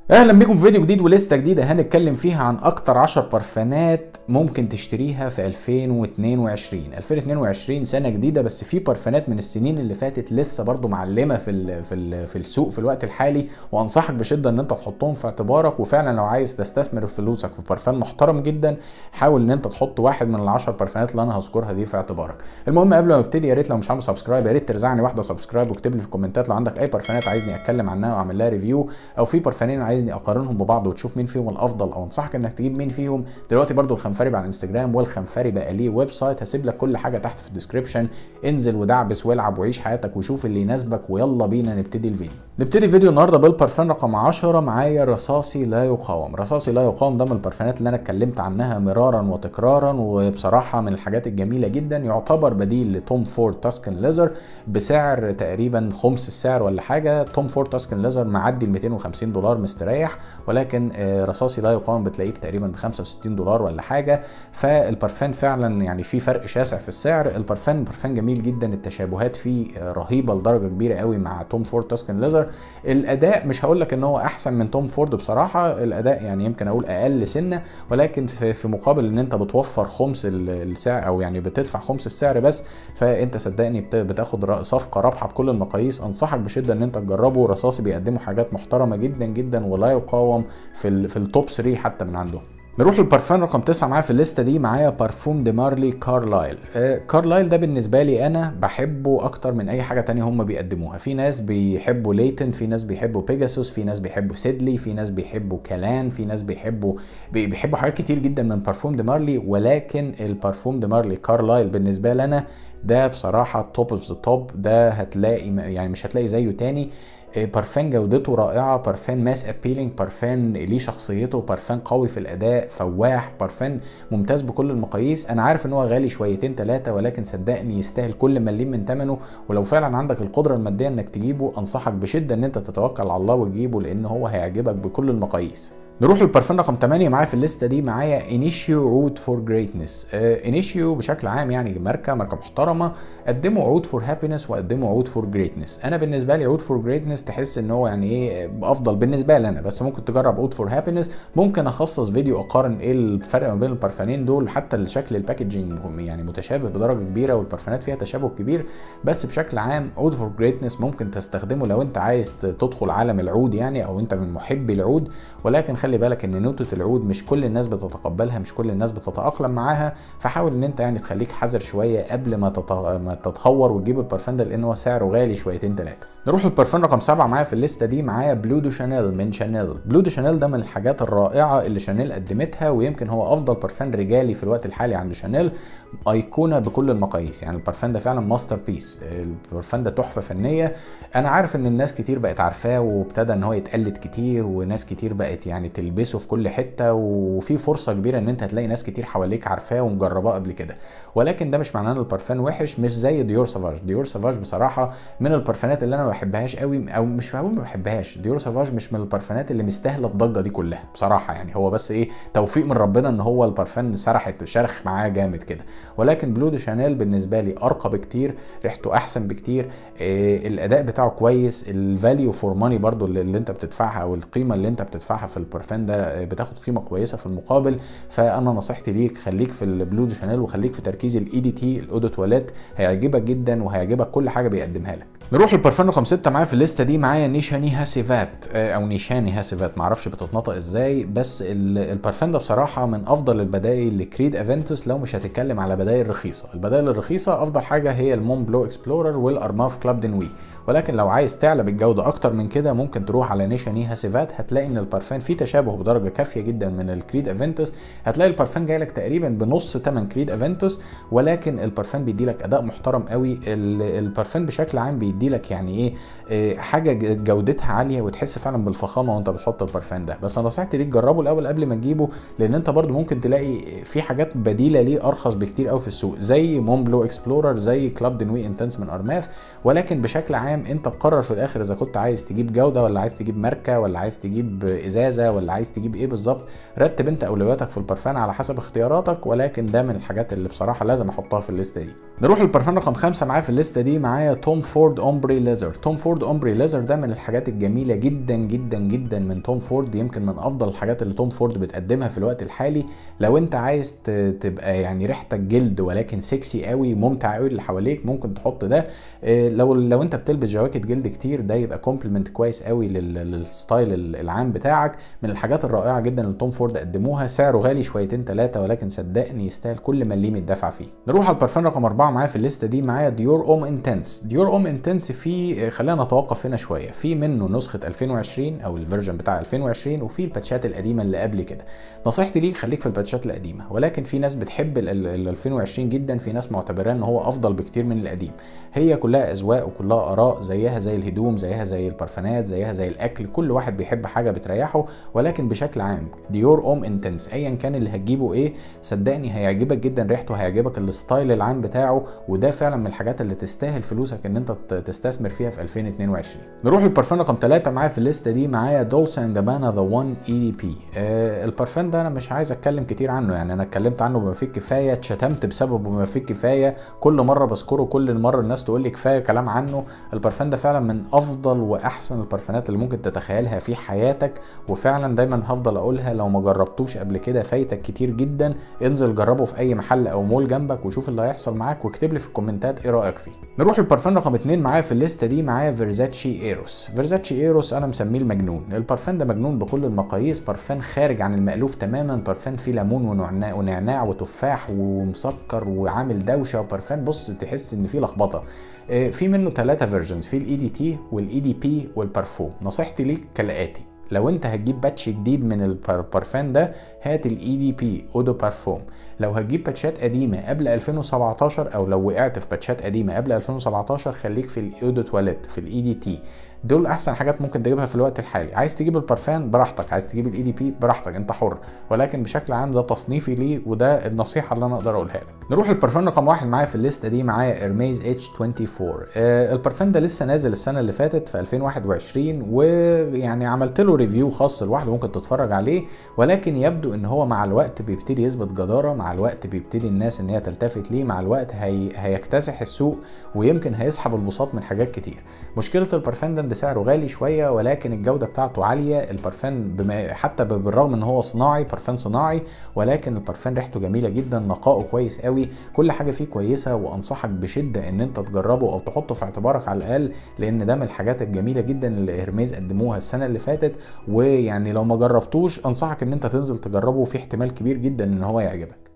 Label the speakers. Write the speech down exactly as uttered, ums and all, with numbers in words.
Speaker 1: اهلا بيكم في فيديو جديد ولسته جديده هنتكلم فيها عن اكتر عشر برفانات ممكن تشتريها في ألفين واتنين وعشرين. ألفين واتنين وعشرين سنه جديده، بس في برفانات من السنين اللي فاتت لسه برضو معلمه في ال في ال في السوق في الوقت الحالي، وانصحك بشده ان انت تحطهم في اعتبارك. وفعلا لو عايز تستثمر فلوسك في برفان محترم جدا، حاول ان انت تحط واحد من العشر برفانات اللي انا هذكرها دي في اعتبارك. المهم قبل ما ابتدي، يا ريت لو مش عامل سبسكرايب يا ريت ترزعني واحده سبسكرايب، واكتب لي في الكومنتات لو عندك اي برفانات عايزني اتكلم عنها واعمل لها ريفيو، او في برفانين عايزني اقارنهم ببعض وتشوف مين فيهم الافضل، او انصحك انك تجيب مين فيهم. دلوقتي برضو الخنفري على الانستجرام، والخنفري بقى ليه ويب سايت، هسيب لك كل حاجه تحت في الديسكربشن. انزل ودعبس والعب وعيش حياتك وشوف اللي يناسبك، ويلا بينا نبتدي الفيديو. نبتدي فيديو النهارده بالبرفان رقم عشرة. معايا رصاصي لا يقاوم. رصاصي لا يقاوم ده من البرفانات اللي انا اتكلمت عنها مرارا وتكرارا، وبصراحه من الحاجات الجميله جدا. يعتبر بديل لتوم فورد تاسكن ليزر بسعر تقريبا خمس السعر ولا حاجه. توم فورد تاسكن ليزر معدي ال مئتين وخمسين دولار مستريح، ولكن رصاصي لا يقاوم بتلاقيه تقريبا ب خمسة وستين دولار ولا حاجه. فالبرفان فعلا يعني في فرق شاسع في السعر. البرفان برفان جميل جدا، التشابهات فيه رهيبه لدرجه كبيره قوي مع توم فورد تاسكن ليزر. الاداء مش هقول لك ان هو احسن من توم فورد بصراحه، الاداء يعني يمكن اقول اقل سنه، ولكن في, في مقابل ان انت بتوفر خمس السعر، او يعني بتدفع خمس السعر بس، فانت صدقني بتاخد صفقه رابحه بكل المقاييس. انصحك بشده ان انت تجربه. رصاصي بيقدموا حاجات محترمه جدا جدا ولا يقاوم في في التوب ثلاثة حتى من عندهم. نروح للبرفان رقم تسعة معايا في الليسته دي. معايا بارفوم دي مارلي كارلايل. آه كارلايل ده بالنسبه لي انا بحبه اكتر من اي حاجه تانية هم بيقدموها. في ناس بيحبوا ليتن، في ناس بيحبوا بيجاسوس، في ناس بيحبوا سيدلي، في ناس بيحبوا كالان، في ناس بيحبوا بيحبوا حاجات كتير جدا من بارفوم دي مارلي. ولكن البارفوم دي مارلي كارلايل بالنسبه لنا ده بصراحه توب اوف ذا توب. ده هتلاقي يعني مش هتلاقي زيه تاني. برفان جودته رائعه، برفان ماس ابيلينج، برفان ليه شخصيته، برفان قوي في الاداء، فواح، برفان ممتاز بكل المقاييس. انا عارف ان هو غالي شويتين ثلاثه، ولكن صدقني يستاهل كل مليم من ثمنه. ولو فعلا عندك القدره الماديه انك تجيبه، انصحك بشده ان انت تتوكل على الله وتجيبه، لان هو هيعجبك بكل المقاييس. نروح للبرفان رقم ثمانية معايا في الليسته دي. معايا انيشيو عود فور جريتنس. انيشيو بشكل عام يعني ماركه ماركه محترمه، قدموا عود فور هابينس وقدموا عود فور جريتنس. انا بالنسبه لي عود فور جريتنس تحس ان هو يعني ايه افضل بالنسبه لي انا، بس ممكن تجرب عود فور هابينس. ممكن اخصص فيديو اقارن ايه الفرق ما بين البرفانين دول، حتى الشكل الباكجينج يعني متشابه بدرجه كبيره، والبرفانات فيها تشابه كبير. بس بشكل عام عود فور جريتنس ممكن تستخدمه لو انت عايز تدخل عالم العود يعني، او انت من محبي العود. ولكن خلي بالك ان نوتة العود مش كل الناس بتتقبلها، مش كل الناس بتتأقلم معاها، فحاول ان انت يعني تخليك حذر شويه قبل ما تت... ما تتهور وتجيب البرفان ده، لان هو سعره غالي شويتين ثلاثه. نروح للبرفان رقم سبعة معايا في الليسته دي. معايا بلو دو شانيل من شانيل. بلو دو شانيل ده من الحاجات الرائعه اللي شانيل قدمتها، ويمكن هو افضل برفان رجالي في الوقت الحالي عند شانيل. ايقونه بكل المقاييس، يعني البرفان ده فعلا ماستر بيس. البرفان ده تحفه فنيه. انا عارف ان الناس كتير بقت عارفاه، وابتدى ان هو يتقلد كتير، وناس كتير بقت يعني تلبسه في كل حته، وفي فرصه كبيره ان انت هتلاقي ناس كتير حواليك عارفاه ومجرباه قبل كده. ولكن ده مش معناه ان البرفان وحش، مش زي ديور سافاج. ديور سافاج بصراحه من البرفانات اللي انا ما بحبهاش قوي، او مش هقول ما بحبهاش، ديور سافاج مش من البرفانات اللي مستاهله الضجه دي كلها بصراحه. يعني هو بس ايه توفيق من ربنا ان هو البرفان سرحت شرخ معاه جامد كده. ولكن بلو دي شانيل بالنسبه لي ارقى بكتير، ريحته احسن بكتير، إيه الاداء بتاعه كويس، الفاليو فور ماني برضو اللي, اللي انت بتدفعها، او القيمه اللي انت بتدفعها في البرفان ده بتاخد قيمه كويسه في المقابل. فانا نصيحتي ليك خليك في البلو دي شانيل، وخليك في تركيز الاي دي تي الاودو تواليت، هيعجبك جدا وهيعجبك كل حاجه بيقدمها لك. نروح للبرفان رقم ستة معايا في الليسته دي. معايا نيشاني هاسيفات او نيشاني هاسيفات، معرفش بتتنطق ازاي، بس البرفان ده بصراحه من افضل البدائل لكريد افنتوس. لو مش هتتكلم على بدائل رخيصه، البدائل الرخيصه افضل حاجه هي المون بلو اكسبلورر والارماف كلاب دنوي. ولكن لو عايز تعلى بالجوده اكتر من كده، ممكن تروح على نيشاني هاسيفات. هتلاقي ان البرفان فيه تشابه بدرجه كافيه جدا من الكريد افنتوس. هتلاقي البرفان جاي لك تقريبا بنص ثمن كريد افنتوس، ولكن البرفان بيدي لك اداء محترم قوي. البرفان بشكل عام بيدي لك يعني ايه حاجه جودتها عاليه، وتحس فعلا بالفخامه وانت بتحط البرفان ده. بس انا نصيحتي ليك جربه الاول قبل ما تجيبه، لان انت برضو ممكن تلاقي في حاجات بديله ليه ارخص بكتير قوي في السوق، زي مون بلو اكسبلورر، زي كلاب دنوي انتنس من ارماف. ولكن بشكل عام انت تقرر في الاخر اذا كنت عايز تجيب جوده، ولا عايز تجيب ماركه، ولا عايز تجيب ازازه، ولا عايز تجيب ايه بالظبط. رتب انت اولوياتك في البرفان على حسب اختياراتك. ولكن ده من الحاجات اللي بصراحه لازم احطها في الليسته دي. نروح للبرفان رقم خمسة معايا في الليسته دي. معايا توم فورد اومبري ليزر. توم فورد اومبري ليزر ده من الحاجات الجميله جدا جدا جدا من توم فورد، يمكن من افضل الحاجات اللي توم فورد بتقدمها في الوقت الحالي. لو انت عايز تبقى يعني ريحتك جلد ولكن سكسي قوي ممتع قوي اللي حواليك ممكن تحط ده. لو لو انت بتلبس جواكت جلد كتير ده يبقى كومبلمنت كويس قوي للستايل العام بتاعك. من الحاجات الرائعه جدا اللي توم فورد قدموها. سعره غالي شويتين ثلاثه ولكن صدقني يستاهل كل مليم يدفع فيه. نروح على البرفان رقم أربعة معايا في الليسته دي. معايا ديور اوم انتنس. ديور اوم انتنس في خلينا نتوقف هنا شويه، في منه نسخه ألفين وعشرين او الفيرجن بتاع ألفين وعشرين وفي الباتشات القديمه اللي قبل كده. نصيحتي ليك خليك في الباتشات القديمه، ولكن في ناس بتحب ال ألفين وعشرين جدا، في ناس معتبراه ان هو افضل بكتير من القديم. هي كلها اذواق وكلها اراء، زيها زي الهدوم زيها زي البرفانات زيها زي الاكل، كل واحد بيحب حاجه بتريحه. ولكن بشكل عام ديور اوم انتنس ايا كان اللي هتجيبه ايه صدقني هيعجبك جدا ريحته، هيعجبك الستايل العام بتاعه، وده فعلا من الحاجات اللي تستاهل فلوسك ان انت تستثمر فيها في ألفين واتنين وعشرين. نروح للبرفان رقم ثلاثة معايا في الليسته دي. معايا دولسي اند جابانا ذا وان اي دي بي. البرفان ده انا مش عايز اتكلم كتير عنه، يعني انا اتكلمت عنه بما فيه الكفايه، اتشتمت بسببه بما فيه الكفايه، كل مره بذكره كل مره الناس تقول لي كفايه كلام عنه. البرفان ده فعلا من افضل واحسن البرفانات اللي ممكن تتخيلها في حياتك، وفعلا دايما هفضل اقولها لو ما جربتوش قبل كده فايتك كتير جدا. انزل جربه في اي محل او مول جنبك وشوف اللي هيحصل معاك واكتب لي في الكومنتات ايه رايك فيه. نروح للبرفان رقم اتنين معايا في الليسته دي. معايا فيرزاتشي ايروس. فيرزاتشي ايروس انا مسميه المجنون. البرفان ده مجنون بكل المقاييس، برفان خارج عن المألوف تماما، برفان فيه ليمون ونعناع ونعناع وتفاح ومسكر وعامل دوشه، وبرفان بص تحس ان فيه لخبطه. في منه ثلاثه فيرجنز، في الاي دي تي والاي دي بي والبرفوم. نصيحتي ليك كالاتي، لو انت هتجيب باتش جديد من البرفان ده هات الاي دي بي اودو بارفوم. لو هتجيب باتشات قديمه قبل ألفين وسبعتاشر او لو وقعت في باتشات قديمه قبل ألفين وسبعتاشر خليك في الاودو تواليت في الاي دي تي. دول احسن حاجات ممكن تجيبها في الوقت الحالي. عايز تجيب البرفان براحتك، عايز تجيب الاي دي بي براحتك، انت حر، ولكن بشكل عام ده تصنيفي ليه وده النصيحه اللي انا اقدر اقولها لك. نروح للبرفان رقم واحد معايا في الليسته دي. معايا ارميز اتش أربعة وعشرين. آه البرفان ده لسه نازل السنه اللي فاتت في ألفين وواحد وعشرين، ويعني عملت له ريفيو خاص لوحده ممكن تتفرج عليه، ولكن يبدو ان هو مع الوقت بيبتدي يثبت جداره، مع الوقت بيبتدي الناس ان هي تلتفت ليه، مع الوقت هي... هيكتسح السوق ويمكن هيسحب البساط من حاجات كتير. مشكله البرفان ده ان سعره غالي شويه ولكن الجوده بتاعته عاليه. البرفان بما حتى بالرغم ان هو صناعي، برفان صناعي، ولكن البرفان ريحته جميله جدا، نقائه كويس قوي، كل حاجه فيه كويسه، وانصحك بشده ان انت تجربه او تحطه في اعتبارك على الاقل، لان ده من الحاجات الجميله جدا اللي هرميز قدموها السنه اللي فاتت. ويعني لو ما جربتوش انصحك ان انت تنزل تجربه، في احتمال كبير جدا ان هو يعجبك.